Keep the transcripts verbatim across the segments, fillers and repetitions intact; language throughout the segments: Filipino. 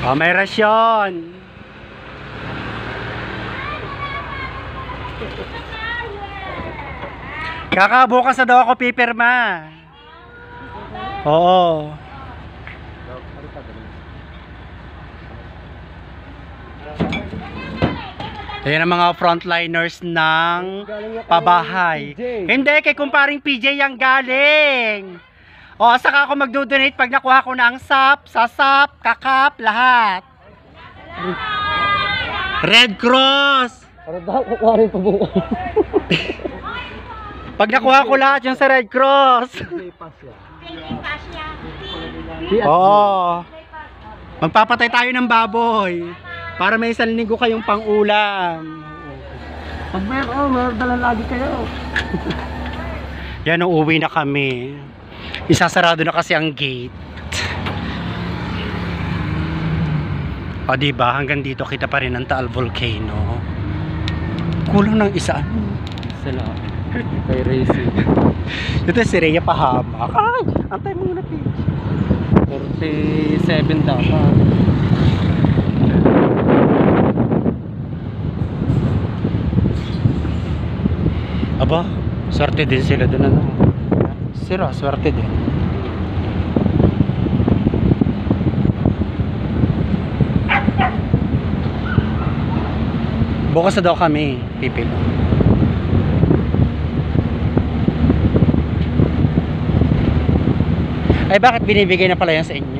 Oh, may rasyon. Kakabukas na daw ako pipirma. Oo. Ayan ang mga frontliners ng pabahay. Hindi, kay kumparing P J yang galing. O, saka ako magdo-donate pag nakuha ko na ang S A P, sasap, kakap, lahat. Red Cross. Para daw kukuha rin po buo. Pag nakuha ko lahat yung sa Red Cross. Oo. Magpapatay tayo ng baboy para may isang linggo kayong pang-ulam. Pag meron, meron dalang lagi kayo. Yan, uuwi na kami. Isasarado na kasi ang gate. O diba, hanggang dito kita pa rin ang Taal Volcano. Kulang ng isa. Sila. Kay Racing. Ito si Rhea pahamak. Ay, antay mo muna page. forty-seven dapat. Aba, swerte din sila doon ano. Sira, swerte din. Bukas na daw kami, pipil. Ay, bakit binibigay na pala yan sa inyo?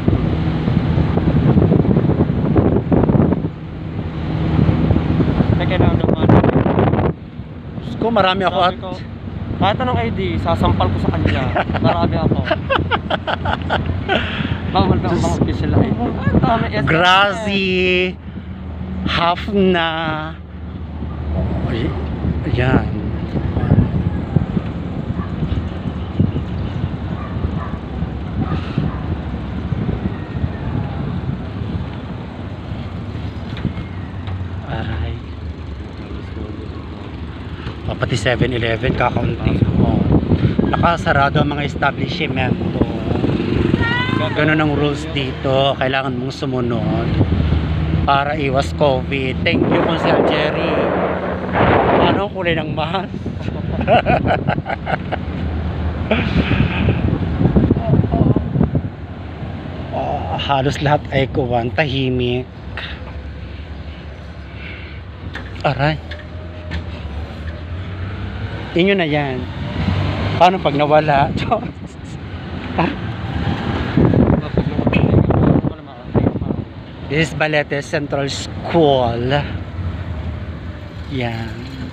Teka lang naman. Diyos ko, marami ako at... Ko, kahit anong I D, sasampal ko sa kanya. Marami ako. Bawal ba ang mga official I D? Grazi! Half na... Ay, ayan. Aray. O, pati seven eleven kakaunti. Oh. Nakasarado ang mga establishmento. Ganun ang rules dito. Kailangan mong sumunod para iwas COVID. Thank you, Consul Jerry. Ano kulay ng mask? Oh, halos lahat ay kuwan, tahimik. Aray. Inyo na yan. Paano pag nawala? This is Balete Central School. Yan.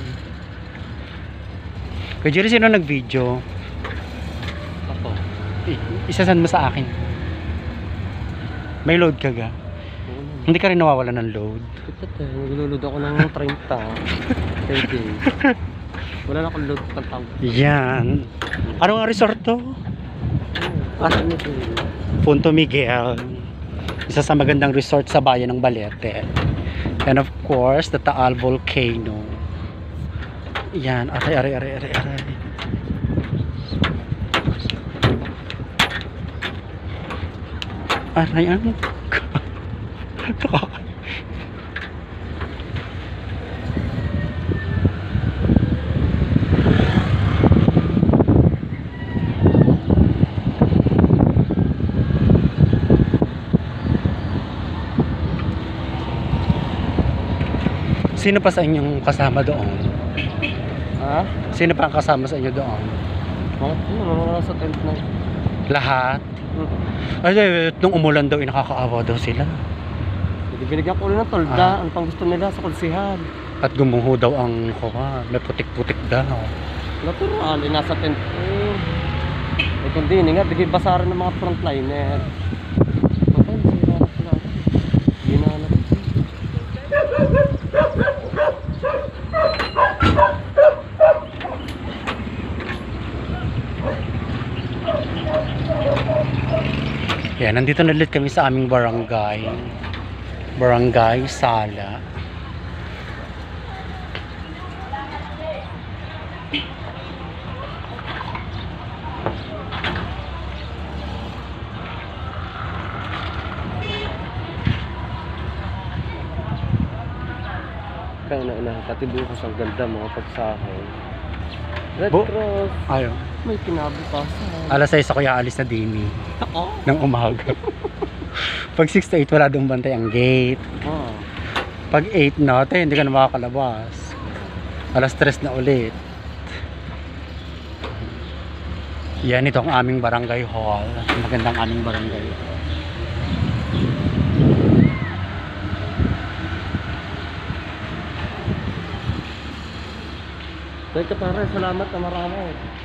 Kaya Jerry, sino nag-video? Ako. Isasend mo sa akin. May load ka ga? Hindi ka rin nawawala ng load. Ito tayo, naglulod ako ng thirty. thirty. Wala na akong load pagtawag. Yan. Ano nga resort to? Ah, ano ito? Punto Miguel. Isa sa magandang resort sa bayan ng Balete. And of course, the Taal Volcano. Yan. Aray, aray, aray, aray, aray. Aray, ano? Sino pa sa inyong kasama doon? Ha? Sino pa ang kasama sa inyo doon? Mga ano, mga nasa tent na. Lahat? Hmm. Ay, nung umulan daw, nakakaawa daw sila. Hindi binigyan ko ulit ng tolda. Ano pang gusto nila sa kulsihan? At gumuho daw ang kuha. May putik-putik daw. Natural, eh, nasa tent. Eh, eh kundi hindi nga, bigay basaran ng mga frontliner. Bakit? Sinanap na. Ginanap. Yan, nandito na ulit kami sa aming barangay. Barangay Sala. ka una-una. Pati bukas ang ganda mga pagsahay. Red Bu- Cross. Ayun. May kinabukasan. Alas sais ako aalis na din Oo. ng umaga. Pag six to eight wala doon bantay ang gate. Oh. Pag eight natin, hindi ka na makakalabas. Alas tres na ulit. Yan, ito ang aming barangay hall. Magandang aming barangay. Thank you pare, salamat na marami.